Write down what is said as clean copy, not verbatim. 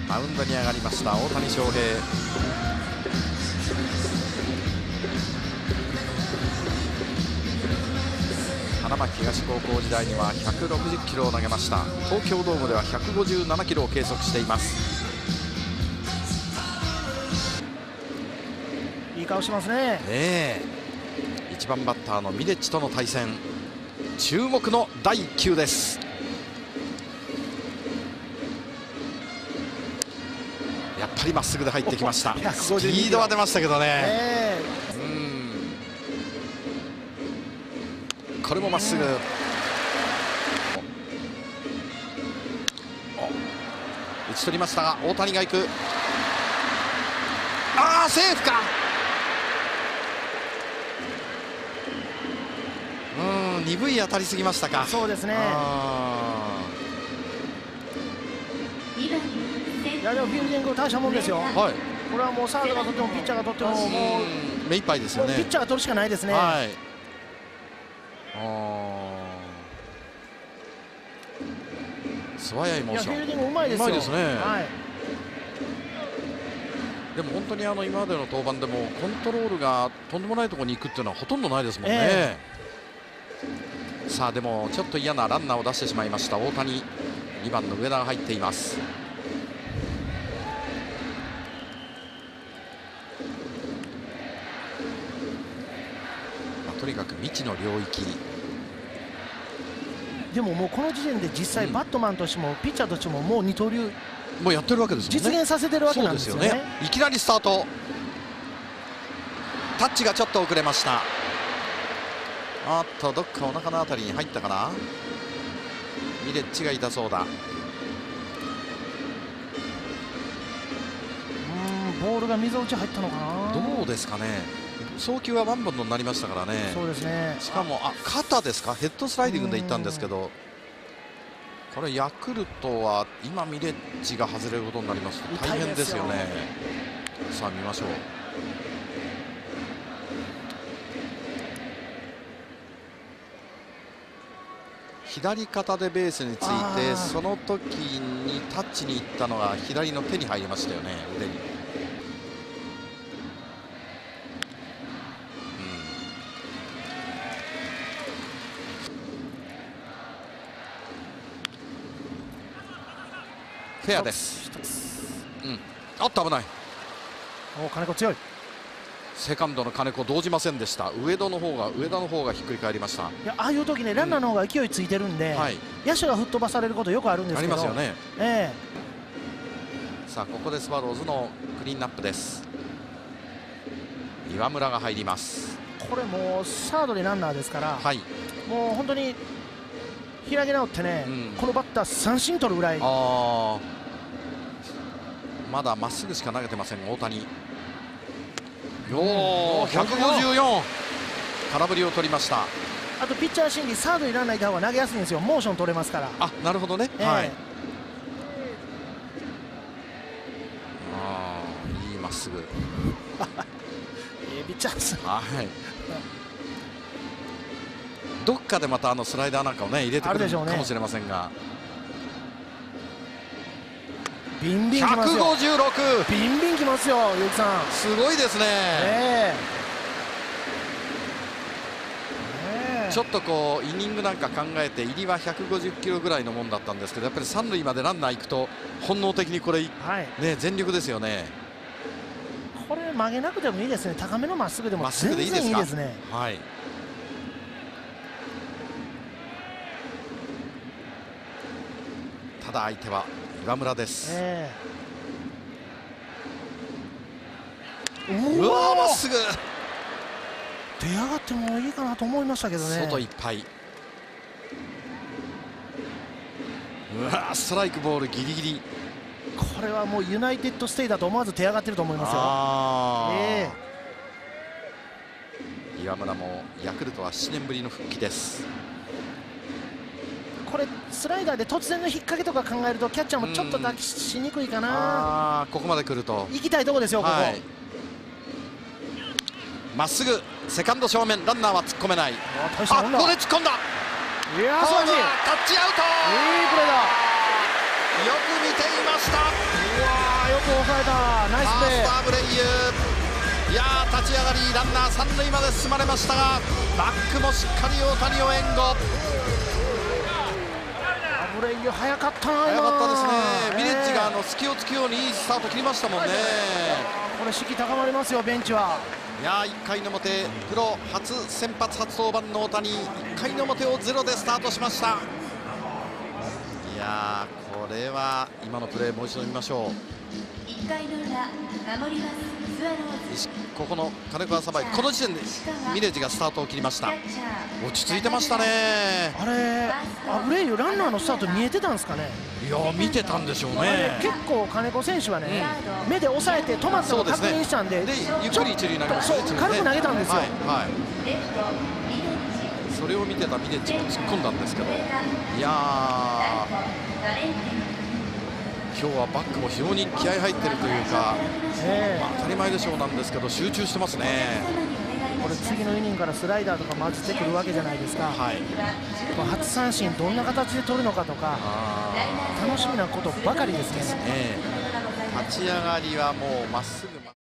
マウンドに上がりました大谷翔平。花巻東高校時代には160キロを投げました。東京ドームでは157キロを計測しています。 いい顔しますね。 1番バッターのミレッチとの対戦、注目の第1球です。やっぱりまっすぐで入ってきました。スピードは出ましたけどね、これもまっすぐ。打ち取りましたが大谷が行く。セーフか。鈍い当たりすぎましたか。 そうですね。いやでもフィールディング大したもんですよ。これはもうサードが取ってもピッチャーが取ってももう目いっぱいですよね。 ピッチャーが取るしかないですね。 素早いモーション。 フィールディングうまいですよ。 うまいですね。でも本当に今までの登板でもコントロールがとんでもないところに行くっていうのはほとんどないですもんね。さあでもちょっと嫌なランナーを出してしまいました大谷。2番の上田が入っています。とにかく未知の領域。 でももうこの時点で実際バットマンとしてもピッチャーとしてももう二刀流もうやってるわけですもんね。 実現させてるわけなんですよね。 いきなりスタート。タッチがちょっと遅れました。どっかお腹のあたりに入ったかな。ミレッチが痛そうだ。 ボールが溝打ち入ったのかな。 どうですかね。送球はワンバウンドになりましたからね。 そうですね。 しかも肩ですか。ヘッドスライディングでいったんですけど、これヤクルトは今ミレッチが外れることになりますと大変ですよね。さあ見ましょう。左肩でベースについて、その時にタッチにいったのが左の手に入りましたよね、腕に。フェアです。危ない。 金子強い。 セカンドの金子動じませんでした。上田の方がひっくり返りました。 いや、ああいう時ね、ランナーの方が勢いついてるんで、野手が吹っ飛ばされることよくあるんですけど。ありますよね。 さあここでスワローズのクリーンナップです。岩村が入ります。 これもうサードでランナーですから、もう本当に開き直ってね、このバッター三振取るぐらい。 まだまっすぐしか投げてません大谷。154。空振りを取りました。 あとピッチャー心理、サードにランナーいた方が投げやすいんですよ。モーション取れますから。 なるほどね。いいまっすぐ。 ピッチャーです。 どっかでまたスライダーなんかをね入れてくるかもしれませんが。 ビンビンきますよ。 156。 ビンビンきますよ、結城さん。 すごいですね。ちょっとこうイニングなんか考えて入りは150キロぐらいのもんだったんですけど、やっぱり三塁までランナー行くと本能的にこれ全力ですよね。 これ曲げなくてもいいですね。高めのまっすぐでも全然いいですね。 ただ相手は岩村です。うわまっすぐ出上がってもいいかなと思いましたけどね。 外いっぱい。ストライクボールギリギリ。 これはもうユナイテッドステイだと思わず手上がってると思いますよ。 岩村もヤクルトは7年ぶりの復帰です。 これスライダーで突然の引っ掛けとか考えるとキャッチャーもちょっと出しにくいかな。 ここまで来ると行きたいとこですよ。ここまっすぐセカンド正面、ランナーは突っ込めない。ここで突っ込んだ。 いや素晴らしい。タッチアウト。 いいプレーだ。よく見ていました。 抑えた、ナイスプレー。 ファーストアブレイユ、いやー立ち上がりランナー3塁まで進まれましたが、バックもしっかり大谷を援護。 アブレイユ早かったな、 早かったですね。ミレッジが隙を突くようにいいスタート切りましたもんね。 これ士気高まりますよ、ベンチは。 いやー1回の表、プロ初先発初登板の大谷、1回の表をゼロでスタートしました。いやーこれは今のプレーもう一度見ましょう。 1回の裏守りますスワローズ。 ここの金川サバイ、この時点でミレッジがスタートを切りました。落ち着いてましたね。 あれアブレイユランナーのスタート見えてたんですかね。 いや見てたんでしょうね。 結構金子選手はね、目で押さえて止まったのを確認したんで、 でゆっくり一塁投げましたね。 軽く投げたんですよ。 はいはい、それを見てたミレッジも突っ込んだんですけど、いや今日はバックも非常に気合い入ってるというか、当たり前でしょうなんですけど集中してますね。 これ次のイニングからスライダーとか混じってくるわけじゃないですか。はい、初三振どんな形で取るのかとか楽しみなことばかりですね。 立ち上がりはもうまっすぐ